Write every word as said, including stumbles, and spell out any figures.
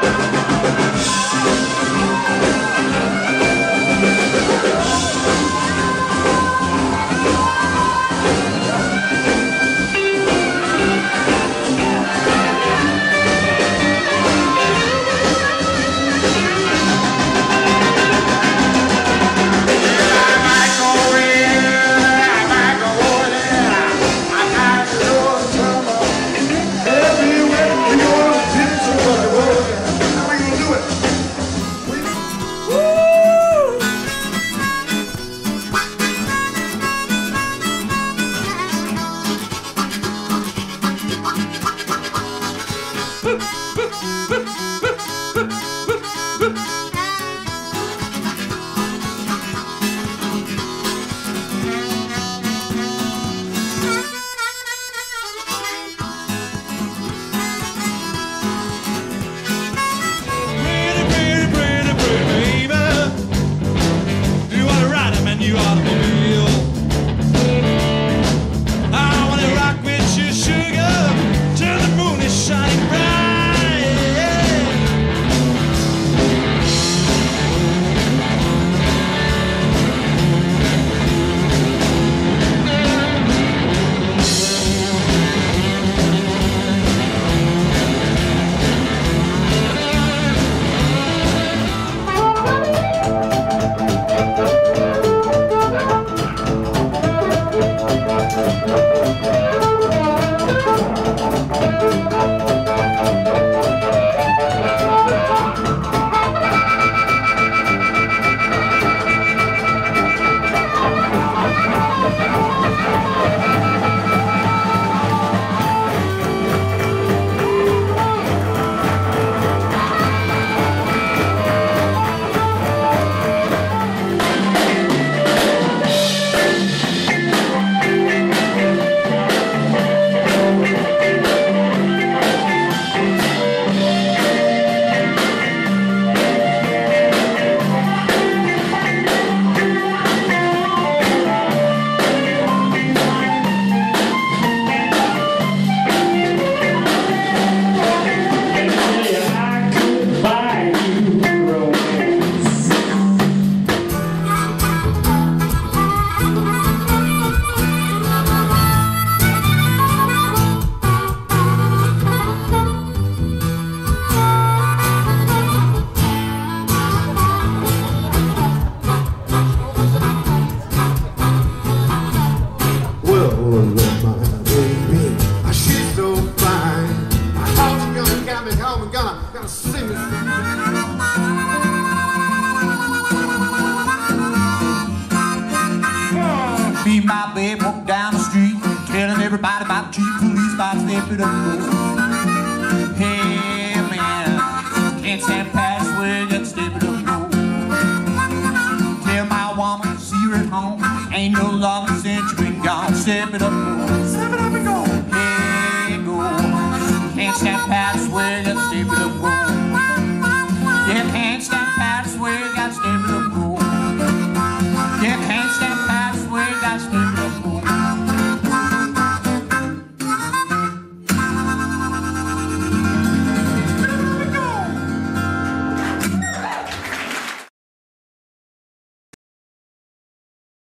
Me and my babe walk down the street, telling everybody about the chief police by stepping up. Hey man, can't stand past where you got to step it up. Tell my woman, see her at home, ain't no longer since you been gone. Step it up, step it up and go. Hey go, can't stand past where you got to step it up. Go. Yeah, can't stand past where you got to step it up. Go. Yeah, can't stand past where you got to step it up.